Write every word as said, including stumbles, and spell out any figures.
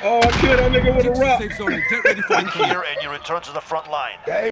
Oh, I killed that nigga with a rock. Safe zone and get ready for Win here and you return to the front line.